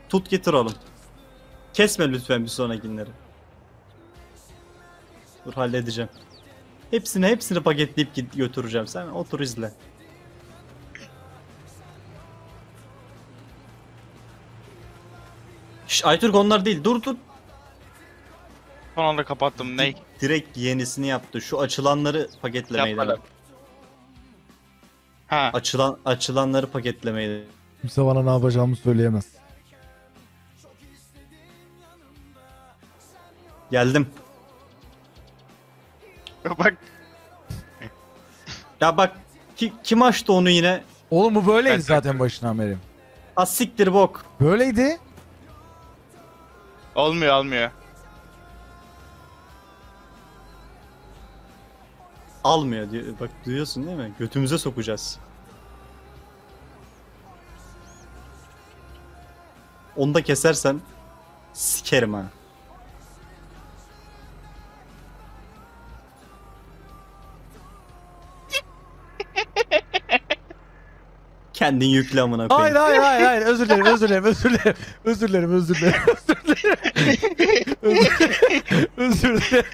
Tut getir oğlum. Kesme lütfen bir sonrakileri. Dur halledeceğim. Hepsini paketleyip götüreceğim. Sen otur izle. Şş, Aytürk onlar değil. Dur. Son anda kapattım. Ney? Direkt yenisini yaptı. Şu açılanları paketlemeyi Yapmadım. devam. Ha. Açılanları paketlemeyi. Kimse bana ne yapacağımı söyleyemez. Geldim. Bak. Ya bak kim açtı onu yine? Oğlum bu böyleydi Ben zaten taktım. başından beri. Az siktir bok. Böyleydi. Olmuyor. Almıyor diyor. Bak duyuyorsun değil mi? Götümüze sokacağız. Onu da kesersen sikerim ha. Kendin yükle amına koyayım. Hayır. Özür dilerim. Özür dilerim.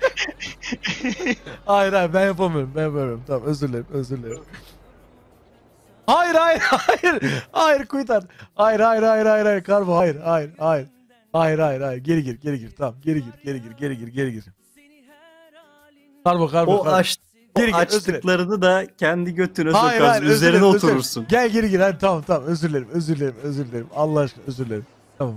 Hayır ben yapamıyorum. Tamam özür dilerim. Hayır. Hayır Kuytar. Hayır Karbo hayır. Geri gir. Tamam geri gir. Karbo. O Karbo. Geri gir, açtıklarını da kendi götüne Hayır, sokarsın. özür Üzerine dilerim. oturursun. Gel geri gir hadi tamam özür dilerim. Allah aşkına özür dilerim. Tamam.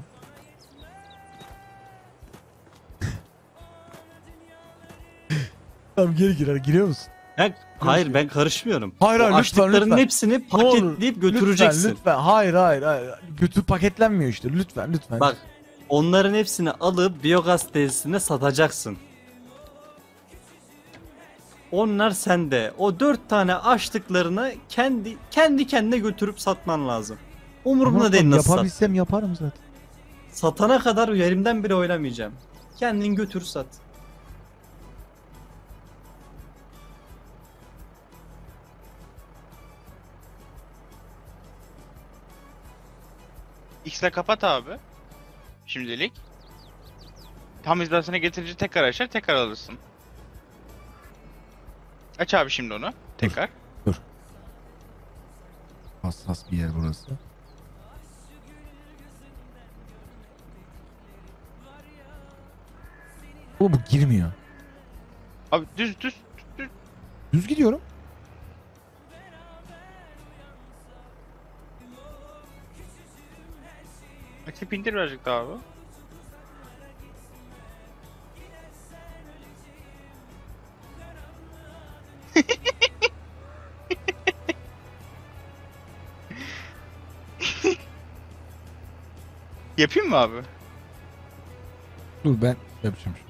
Tamam geri gir hadi giriyor musun? Hayır ben karışmıyorum. Hayır, O lütfen, açtıklarının lütfen. hepsini paketleyip götüreceksin. Lütfen. Hayır. Götü paketlenmiyor işte. Lütfen. Bak onların hepsini alıp biyogaz tesisine satacaksın. Onlar sende. O 4 tane açtıklarını kendi kendine götürüp satman lazım. Umurumda değil nasıl sat. Yapabilsem yaparım zaten. Satana kadar yerimden bile oynamayacağım. Kendin götür sat. X'le kapat abi. Şimdilik. Tam hizasına getirince tekrar açar, tekrar alırsın. Aç abi şimdi onu. Tekrar. Hassas bir yer burası. Bu girmiyor. Abi düz. Düz gidiyorum. Açıp indir birazcık daha abi. Yapayım mı abi? Dur ben yapacağım şimdi.